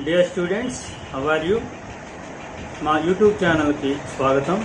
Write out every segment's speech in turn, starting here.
Dear students, how are you? మా YouTube ఛానల్కి స్వాగతం.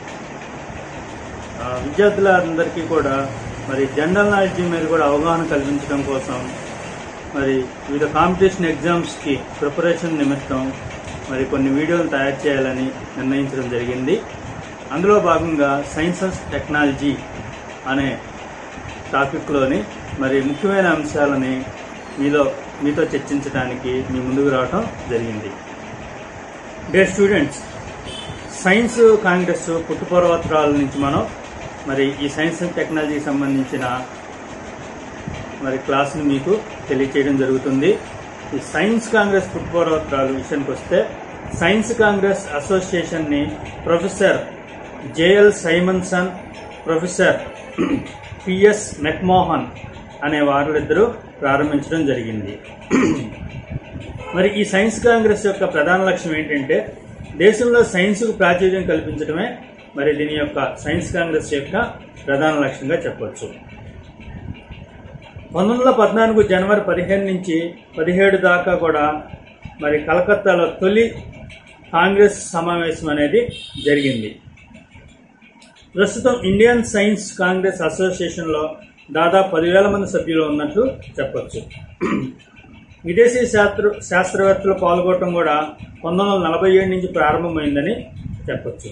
విద్యార్థులందరికీ కూడా మరి జనరల్ నాలెడ్జ్ మీద కూడా అవగాహన కల్పించడం కోసం మరి వివిధ కాంపిటీషన్ ఎగ్జామ్స్కి ప్రిపరేషన్ నిమిత్తం మరి కొన్ని వీడియోలు తయారు చేయాలని నిర్ణయించడం జరిగింది. అందులో భాగంగా సైన్స్ అండ్ టెక్నాలజీ అనే టాపిక్లోని మరి ముఖ్యమైన అంశాలని మీతో చర్చించడానికి మీ ముందుకు రావడం జరిగింది. డియర్ స్టూడెంట్స్, సైన్స్ కాంగ్రెస్ పుట్టుపూర్వోత్తరాల నుంచి మనం మరి ఈ సైన్స్ అండ్ టెక్నాలజీకి సంబంధించిన మరి క్లాస్ని మీకు తెలియచేయడం జరుగుతుంది. ఈ సైన్స్ కాంగ్రెస్ పుట్టుపూర్వోత్తరాల విషయానికి వస్తే సైన్స్ కాంగ్రెస్ అసోసియేషన్ని professor JL Simonson, professor PS McMahon అనే వారిద్దరూ ప్రారంభించడం జరిగింది. మరి ఈ సైన్స్ కాంగ్రెస్ యొక్క ప్రధాన లక్ష్యం ఏంటంటే దేశంలో సైన్స్కు ప్రాచుర్యం కల్పించడమే మరి దీని యొక్క సైన్స్ కాంగ్రెస్ యొక్క ప్రధాన లక్ష్యంగా చెప్పవచ్చు. 1914 జనవరి 15 నుంచి 17 దాకా కూడా మరి కలకత్తాలో తొలి కాంగ్రెస్ సమావేశం అనేది జరిగింది. ప్రస్తుతం ఇండియన్ సైన్స్ కాంగ్రెస్ అసోసియేషన్లో దాదాపు 10,000 మంది సభ్యులు ఉన్నట్లు చెప్పచ్చు. విదేశీ శాస్త్రవేత్తలు పాల్గొనడం కూడా 1947 నుంచి ప్రారంభమైందని చెప్పచ్చు.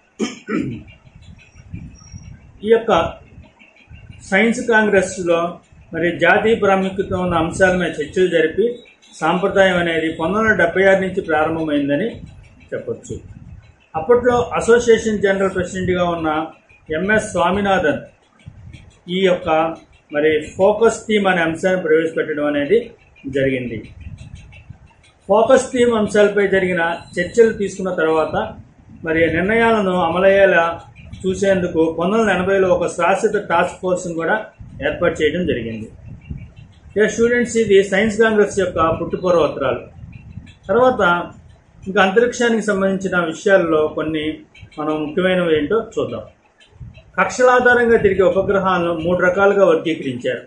ఈ యొక్క సైన్స్ కాంగ్రెస్లో మరి జాతీయ ప్రాముఖ్యత ఉన్న అంశాల మీద చర్చలు జరిపి సాంప్రదాయం అనేది 1976 నుంచి ప్రారంభమైందని చెప్పచ్చు. అప్పట్లో అసోసియేషన్ జనరల్ ప్రెసిడెంట్గా ఉన్న ఎంఎస్ స్వామినాథన్ ఈ యొక్క మరి ఫోకస్ థీమ్ అనే అంశాన్ని ప్రవేశపెట్టడం అనేది జరిగింది. ఫోకస్ థీమ్ అంశాలపై జరిగిన చర్చలు తీసుకున్న తర్వాత మరి నిర్ణయాలను అమలయ్యేలా చూసేందుకు 1980లో ఒక శాశ్వత టాస్క్ ఫోర్స్ను కూడా ఏర్పాటు చేయడం జరిగింది. స్టూడెంట్స్, ఇది సైన్స్ కాంగ్రెస్ యొక్క పుట్టుపూర్వోత్తరాలు. తర్వాత ఇంకా అంతరిక్షానికి సంబంధించిన విషయాల్లో కొన్ని మనం ముఖ్యమైనవి ఏంటో చూద్దాం. కక్షల ఆధారంగా తిరిగే ఉపగ్రహాలను 3 రకాలుగా వర్గీకరించారు.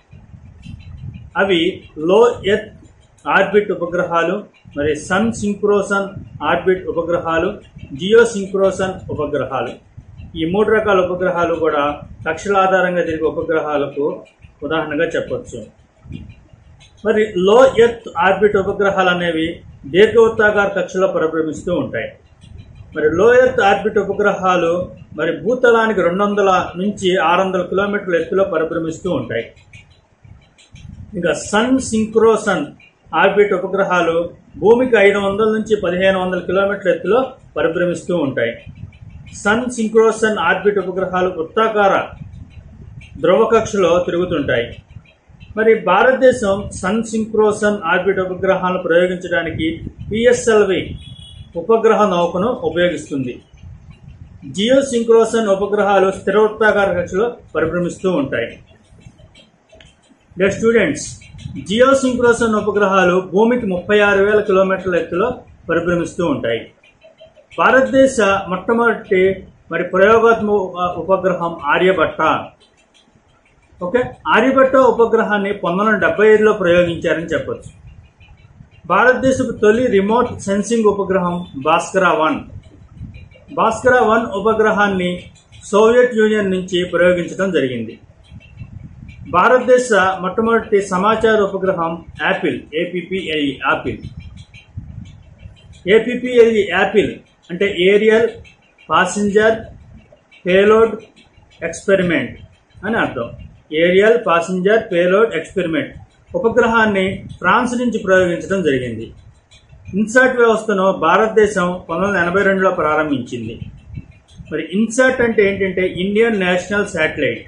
అవి లో ఎర్త్ ఆర్బిట్ ఉపగ్రహాలు, మరి సన్ సింక్రోసన్ ఆర్బిట్ ఉపగ్రహాలు, జియో సింక్రోసన్ ఉపగ్రహాలు. ఈ 3 రకాల ఉపగ్రహాలు కూడా కక్షల ఆధారంగా తిరిగే ఉపగ్రహాలకు ఉదాహరణగా చెప్పవచ్చు. మరి లో ఎర్త్ ఆర్బిట్ ఉపగ్రహాలు అనేవి దీర్ఘవృత్తాకార కక్షలో పరిభ్రమిస్తూ ఉంటాయి. మరి లో ఎర్త్ ఆర్బిట్ ఉపగ్రహాలు మరి భూతలానికి 200 నుంచి 600 కిలోమీటర్ల ఎత్తులో పరిభ్రమిస్తూ ఉంటాయి. ఇంకా సన్ సింక్రోసన్ ఆర్బిట్ ఉపగ్రహాలు భూమికి 500 నుంచి 1500 కిలోమీటర్ల ఎత్తులో పరిభ్రమిస్తూ ఉంటాయి. సన్ సింక్రోసన్ ఆర్బిట్ ఉపగ్రహాలు వృత్తాకార ధ్రువ కక్షలో తిరుగుతుంటాయి. మరి భారతదేశం సన్ సింక్రోసన్ ఆర్బిట్ ఉపగ్రహాలను ప్రయోగించడానికి పిఎస్ఎల్వి ఉపగ్రహ నౌకను ఉపయోగిస్తుంది. జియో సింక్రోసన్ ఉపగ్రహాలు స్థిర వృత్తాకార కక్షలో పరిభ్రమిస్తూ ఉంటాయి. స్టూడెంట్స్, జియో సింక్రోసన్ ఉపగ్రహాలు భూమికి 36,000 కిలోమీటర్ల ఎత్తులో పరిభ్రమిస్తూ ఉంటాయి. భారతదేశ మొట్టమొదటి మరి ప్రయోగాత్మక ఉపగ్రహం ఆర్యభట్ట. ఆర్యభట్ట ఉపగ్రహాన్ని 1975లో ప్రయోగించారని చెప్పొచ్చు. భారతదేశపు తొలి రిమోట్ సెన్సింగ్ ఉపగ్రహం భాస్కర-1. భాస్కర-1 ఉపగ్రహాన్ని సోవియట్ యూనియన్ నుంచి ప్రయోగించడం జరిగింది. భారతదేశ మొట్టమొదటి సమాచార ఉపగ్రహం APPLE, APPLE APPLE. APPLE APPLE అంటే ఏరియల్ పాసింజర్ పేలోడ్ ఎక్స్పెరిమెంట్ అని అర్థం. ఏరియల్ పాసింజర్ పేలోడ్ ఎక్స్పెరిమెంట్ ఉపగ్రహాన్ని ఫ్రాన్స్ నుంచి ప్రయోగించడం జరిగింది. ఇన్సాట్ వ్యవస్థను భారతదేశం 1982లో ప్రారంభించింది. మరి ఇన్సాట్ అంటే ఏంటంటే ఇండియన్ నేషనల్ శాటిలైట్.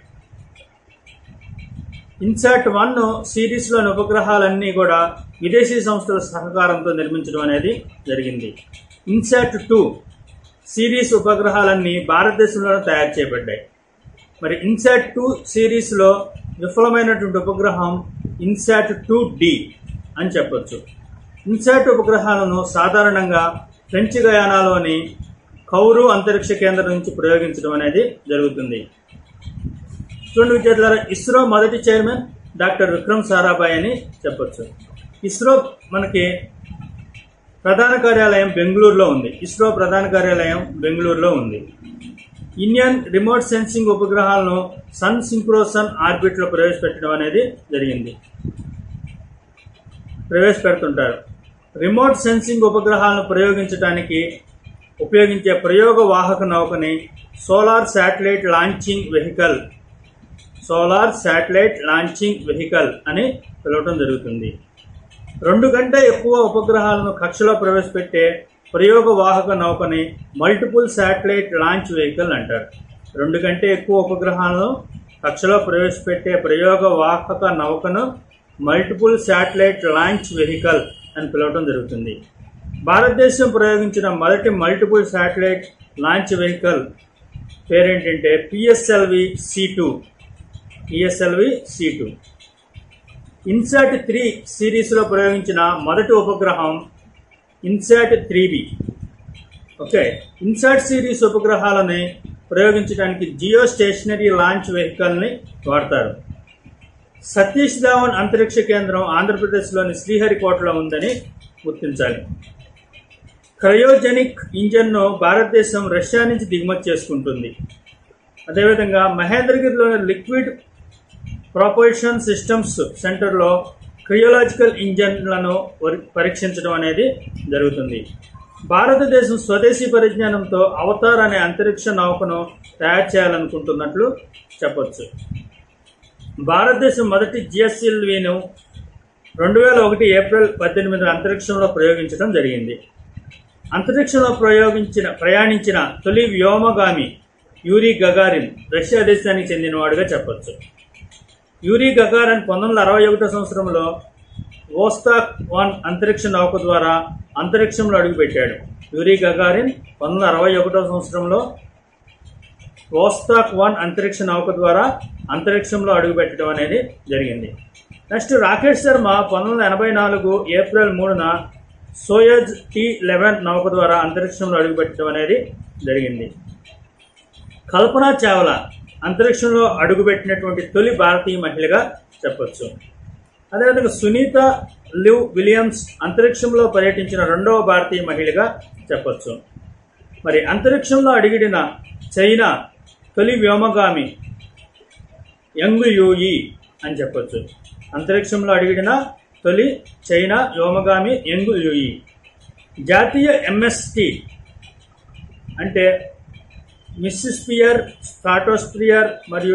ఇన్సాట్ 1 సిరీస్లోని ఉపగ్రహాలన్నీ కూడా విదేశీ సంస్థల సహకారంతో నిర్మించడం అనేది జరిగింది. ఇన్సాట్ 2 సిరీస్ ఉపగ్రహాలన్నీ భారతదేశంలోనే తయారు చేయబడ్డాయి. మరి ఇన్సాట్ 2 సిరీస్లో విఫలమైనటువంటి ఉపగ్రహం ఇన్సాట్ 2D అని చెప్పొచ్చు. ఇన్సాట్ ఉపగ్రహాలను సాధారణంగా ఫ్రెంచ్ గయానాలోని కౌరు అంతరిక్ష కేంద్రం నుంచి ప్రయోగించడం అనేది జరుగుతుంది. చూడండి విద్యార్థులారా, ఇస్రో మొదటి చైర్మన్ డాక్టర్ విక్రమ్ సారాభాయ్ అని చెప్పొచ్చు. ఇస్రో మనకి ప్రధాన కార్యాలయం బెంగళూరులో ఉంది. ఇస్రో ప్రధాన కార్యాలయం బెంగళూరులో ఉంది. ఇండియన్ రిమోట్ సెన్సింగ్ ఉపగ్రహాలను సన్ సింక్రోసన్ ఆర్బిట్ లో ప్రవేశపెట్టడం అనేది జరిగింది. ప్రవేశపెడుతుంటారు. రిమోట్ సెన్సింగ్ ఉపగ్రహాలను ఉపయోగించే ప్రయోగ వాహక నౌకని సోలార్ శాటిలైట్ లాంచింగ్ వెహికల్ అని పిలవటం జరుగుతుంది. 2 కంటే ఎక్కువ ఉపగ్రహాలను కక్షలో ప్రవేశపెట్టే ప్రయోగ వాహక నౌకని మల్టిపుల్ శాటిలైట్ లాంచ్ వెహికల్ అంటారు. 2 కంటే ఎక్కువ ఉపగ్రహాలను కక్షలో ప్రవేశపెట్టే ప్రయోగ వాహక నౌకను మల్టిపుల్ శాటిలైట్ లాంచ్ వెహికల్ అని పిలవటం జరుగుతుంది. భారతదేశం ప్రయోగించిన మొదటి మల్టిపుల్ శాటిలైట్ లాంచ్ వెహికల్ పేరేంటంటే పిఎస్ఎల్వి C2. ఇన్సాట్ 3 సిరీస్లో ప్రయోగించిన మొదటి ఉపగ్రహం INSAT 3B. Okay, INSAT series ఉపగ్రహాలని ప్రయోగించడానికి జియో స్టేషనరీ లాంచ్ వెహికల్ని వాడతారు. సతీష్ ధావన్ అంతరిక్ష కేంద్రం ఆంధ్రప్రదేశ్లోని శ్రీహరికోటలో ఉందని గుర్తించాలి. క్రయోజెనిక్ ఇంజన్ను భారతదేశం రష్యా నుంచి దిగుమతి చేసుకుంటుంది. అదేవిధంగా మహేంద్రగిరిలోని లిక్విడ్ ప్రొపల్షన్ సిస్టమ్స్ సెంటర్లో క్రియోలాజికల్ ఇంజన్లను పరీక్షించడం అనేది జరుగుతుంది. భారతదేశం స్వదేశీ పరిజ్ఞానంతో అవతార్ అనే అంతరిక్ష నౌకను తయారు చేయాలనుకుంటున్నట్లు చెప్పొచ్చు. భారతదేశం మొదటి జిఎస్ఎల్విను 2001 ఏప్రిల్ 18 అంతరిక్షంలో ప్రయోగించడం జరిగింది. అంతరిక్షంలో ప్రయాణించిన తొలి వ్యోమగామి యూరీ గగారిన్ రష్యా దేశానికి చెందినవాడుగా చెప్పొచ్చు. యూరీ గగారిన్ 1961 సంవత్సరంలో వోస్తాక్ 1 అంతరిక్ష నౌక ద్వారా అంతరిక్షంలో అడుగుపెట్టాడు. యూరీ గగారిన్ 1961 సంవత్సరంలో వోస్తాక్ 1 అంతరిక్ష నౌక ద్వారా అంతరిక్షంలో అడుగుపెట్టడం అనేది జరిగింది. నెక్స్ట్ రాకేష్ శర్మ 1984 ఏప్రిల్ 3న సోయజ్ T-11 నౌక ద్వారా అంతరిక్షంలో అడుగుపెట్టడం అనేది జరిగింది. కల్పనా చావ్లా అంతరిక్షంలో అడుగుపెట్టినటువంటి తొలి భారతీయ మహిళగా చెప్పొచ్చు. అదేవిధంగా సునీత లివ్ విలియమ్స్ అంతరిక్షంలో పర్యటించిన 2వ భారతీయ మహిళగా చెప్పొచ్చు. మరి అంతరిక్షంలో అడుగుడిన చైనా తొలి వ్యోమగామి యంగ్ యూయి అని చెప్పొచ్చు. అంతరిక్షంలో అడుగుడిన తొలి చైనా వ్యోమగామి యంగ్ యూయి. జాతీయ MST అంటే మిస్సిస్పియర్, స్ట్రాటోస్పియర్ మరియు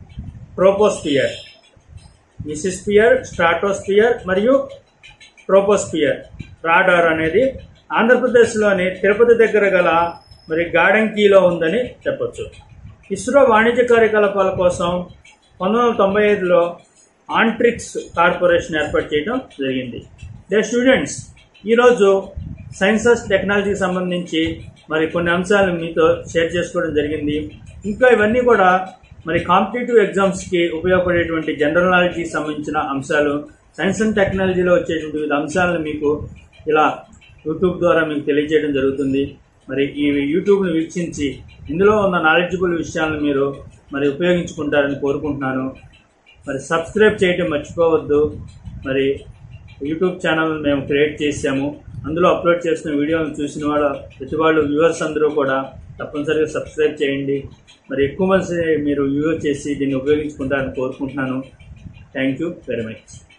ట్రోపోస్పియర్ రాడార్ అనేది ఆంధ్రప్రదేశ్లోని తిరుపతి దగ్గర గల గాడంకీలో ఉందని చెప్పొచ్చు. ఇస్రో వాణిజ్య కార్యకలాపాల కోసం 1995లో ఆంట్రిక్స్ కార్పొరేషన్ ఏర్పాటు చేయడం జరిగింది. స్టూడెంట్స్, ఈరోజు సైన్స్ అండ్ టెక్నాలజీకి సంబంధించి కొన్ని అంశాలను మీతో షేర్ చేసుకోవడం జరిగింది. ఇంకా ఇవన్నీ కూడా కాంపిటేటివ్ ఎగ్జామ్స్కి ఉపయోగపడేటువంటి జనరల్ నాలెడ్జ్కి సంబంధించిన అంశాలు, సైన్స్ అండ్ టెక్నాలజీలో వచ్చేటువంటి వివిధ అంశాలను మీకు ఇలా యూట్యూబ్ ద్వారా మీకు తెలియజేయడం జరుగుతుంది. ఈ యూట్యూబ్ను వీక్షించి ఇందులో ఉన్న నాలెడ్జబుల్ విషయాలను మీరు ఉపయోగించుకుంటారని కోరుకుంటున్నాను. సబ్స్క్రైబ్ చేయడం మర్చిపోవద్దు. యూట్యూబ్ ఛానల్ మేము క్రియేట్ చేసాము. అందులో అప్లోడ్ చేసిన వీడియోలను చూసిన ప్రతివాళ్ళు వ్యూవర్స్ అందరూ కూడా తప్పనిసరిగా సబ్స్క్రైబ్ చేయండి. ఎక్కువ మంది మీరు వ్యూవర్ చేసి దీన్ని ఉపయోగించుకుంటారని కోరుకుంటున్నాను. Thank you very much.